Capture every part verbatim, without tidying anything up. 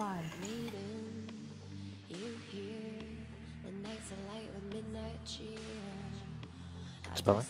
five. Spelling?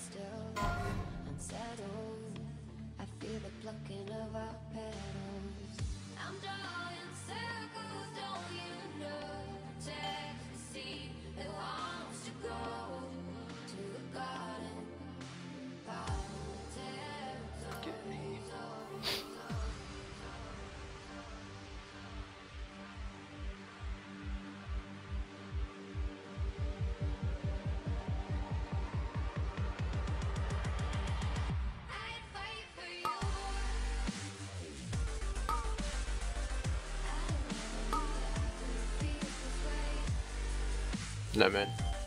No man.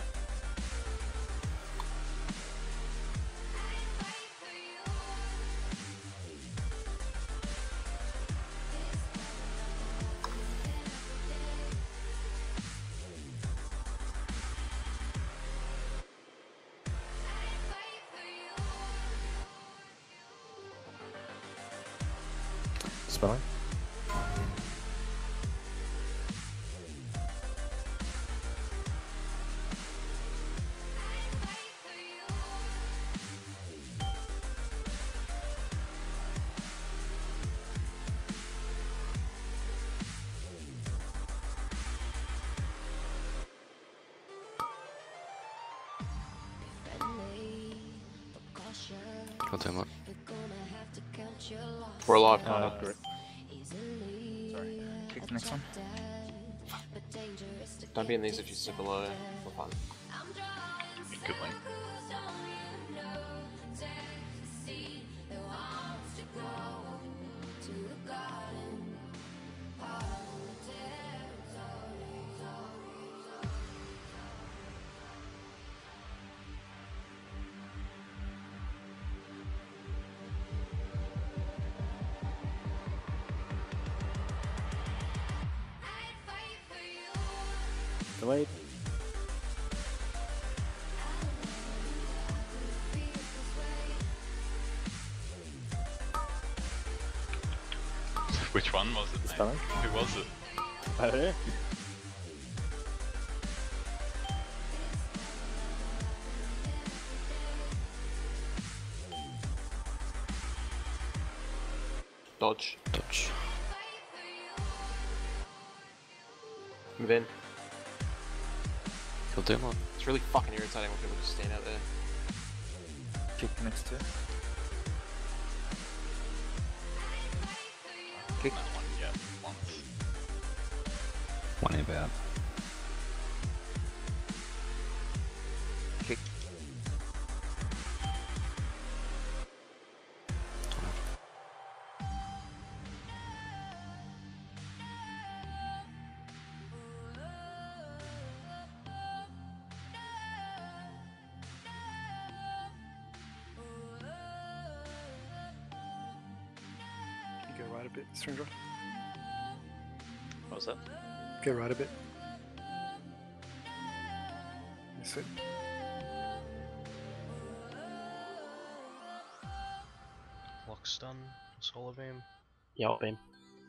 Spelling? God damn it. We're alive, Uh, kinda. correct. Sorry. Kick the next one. Don't be in these if you sit below for fun. Good link. Delayed. Which one was it, mate? Spelling? Who was it? I don't know. Dodge. Dodge. Move in. Kill Demon. It's really fucking irritating when people just stand out there. Kick the next two. Kick. That one, yeah, once. One about. Kick. Go right a bit, Stranger. What was that? Go right a bit. That's it. Lock stun, solar beam. Yelp beam.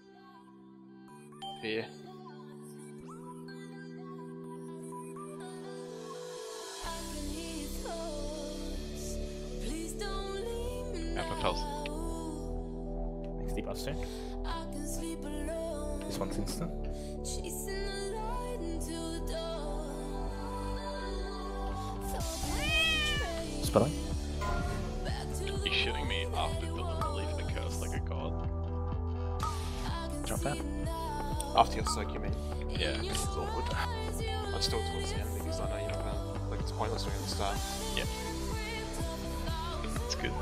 Fear. Alpha Pulse. Next deep us soon. This one's instant. Spelling? You shitting me after deliberately for the curse like a god? Jump out. After your soak, you mean? Yeah. This is awkward. I'd still towards the end because I know you're not gonna. Like, it's pointless doing it at the start. Yeah. It's good.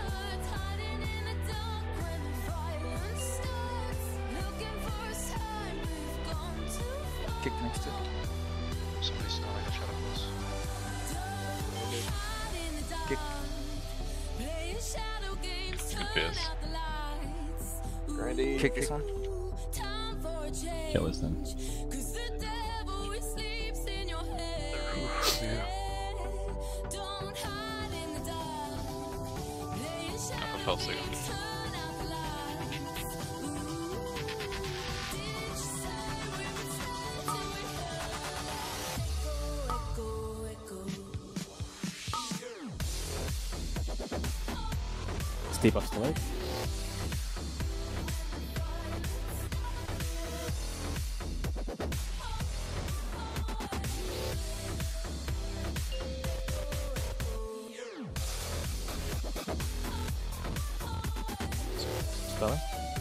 Kick the next two. Somebody's starting a shadow plus. Kick. Good pierce. Grandy. Kick this one. Killers then. Yeah. Alpha Pulse again. Debuffs delayed. Spelling.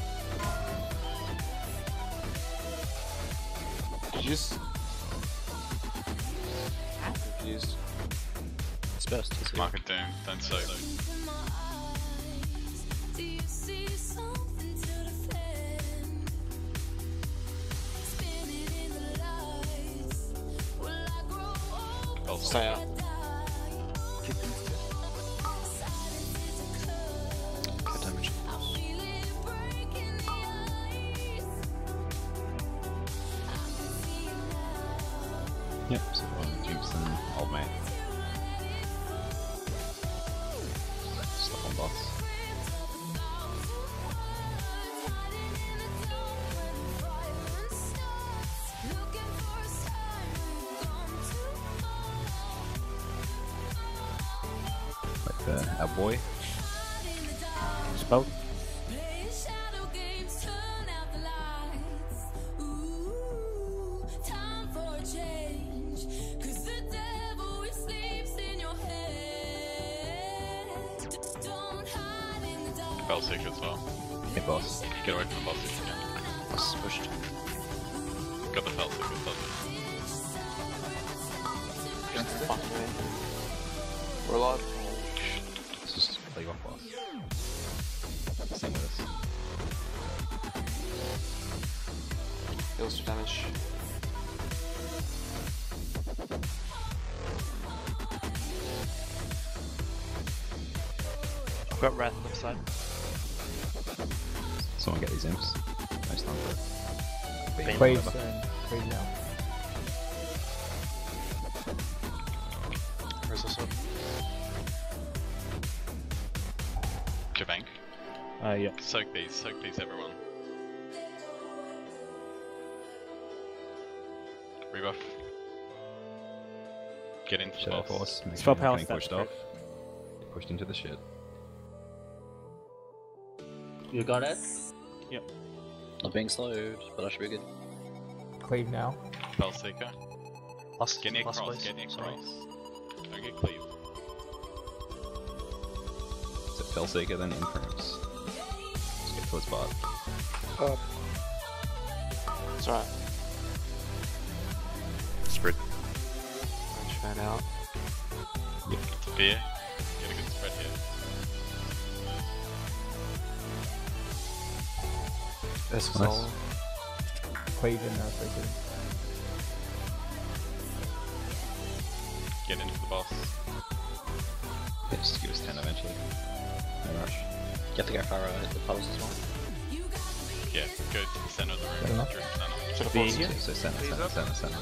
Did you just... I'm confused. It's best. It's Mark it down, don't say. I'll Stay out. Kick the next two. good damage. Yep, so one Gibson, old mate. Stuff on boss. Like the, our boy. Spell. Spell seeker as well. Hey boss. Get away from the boss if you can. Boss is pushed. Got the spell seeker, does Next two. Fuck me. We're alive. Let's just leave off boss. Same with us. Deals some damage. I've got Wrath on the side. Someone get these imps. No stun for it. Beam, Cleave whatever. soon. Cleave now. Where's this up? Jabank. Uh, yeah. Soak these, soak these, everyone. Rebuff. Get into the Shadow boss. Force. Make Spell sure you're power not getting stats, pushed off. Get pushed into the shit. You got it? Not being slowed, but I should be good. Cleave now. Spell seeker. Last, Get near last cross, place. get near Sorry. cross. Don't get cleaved. Is it Fellseeker then Influence? Let's get towards bot. Uh, It's alright. Spread. Range fan out. Fear. Get a good spread here. This is Nice. all. Cleave in now, three seconds. Get into the boss. Yeah, just give us ten eventually. No rush. You have to go far right at the puddles as well. Yeah, go to the center of the Fair room. enough. Direct center. Should have Be forced easier. it. So, so center, center, center, center.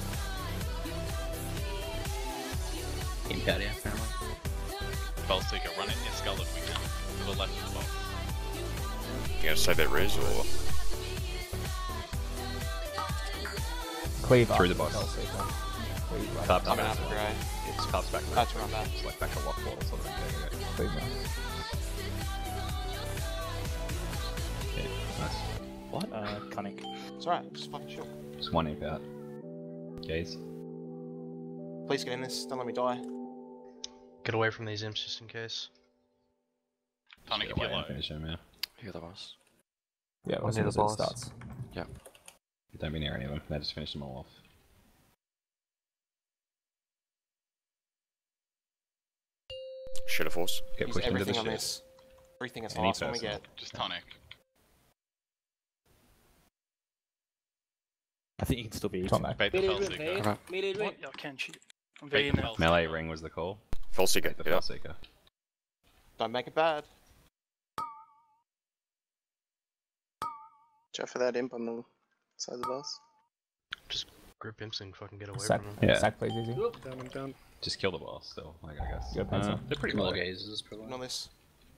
Imp out here, apparently. Spell seeker, run it near skull if we can. To the left of the boss. You gonna save that res or? Cleave Through after the boss. Hellseeker. Cleave right Carp I'm back. gonna have to grey. It's carps back. That's run back. It's like back a lock portal sort of thing. Yeah, yeah, yeah. Cleave now. Yeah, nice. What? Uh, cunning. It's alright, just fucking chill. Just one imp out. Gaze. Please get in this, don't let me die. Get away from these imps just in case. Tonic Get if you're away low. and finish him, yeah. You're the boss. Yeah, One as near soon the as it boss. starts. Don't be near any of them. They just finish them all off. Shadow Force. Get Use pushed into the everything on shit. this. Everything is the Any last one we person. get. Just tonic. I think you can still be eaten. Tomac. Bait the Mid spell ring, seeker. mid Okay. mid ring. yeah, I can cheat. I'm Bait very the in spell it. Melee seeker. ring was the call. Fellseeker. The Yeah. Fellseeker. Don't make it bad. Check for that imp on the side of the boss. Group imps and fucking get away Sack, from them. Yeah. sack please, easy. Down, I'm down. Just kill the boss still, like, I guess. Good pencil. Uh, they're pretty More low. gazes, probably. On this.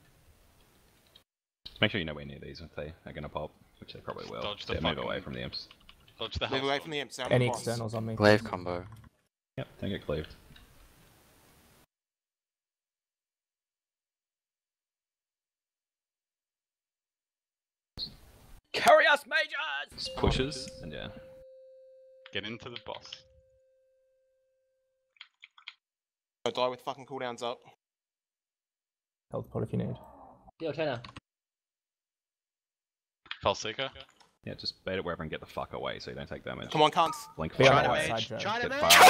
Make sure you know where near these if they are gonna pop, which they probably will. Dodge the Yeah, move fucking- away from the imps. Dodge the Move house away bomb. from the imps, down Any the boss. externals on me. Glaive combo. Yep, don't get cleaved. Carry us, mages! Just pushes, and yeah. Get into the boss. Don't die with fucking cooldowns up. Health pot if you need. Yo, China. Fell seeker. Yeah, just bait it wherever and get the fuck away so you don't take damage. Come on, cunts. Blink Be on fire the away. outside, Joe. Get Mage! fire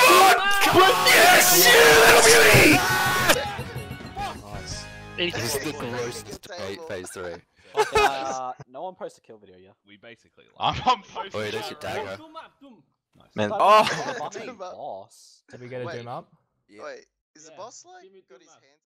Nice. This This is the is grossest the phase, table. phase three. uh, no one post a kill video, yeah? We basically I'm on post. Wait, there's your dagger. Nice. Man, But oh! the Doom up. boss. Did we get a Wait. doom up? Wait, is the Yeah. boss like Give me got doom his up. hands?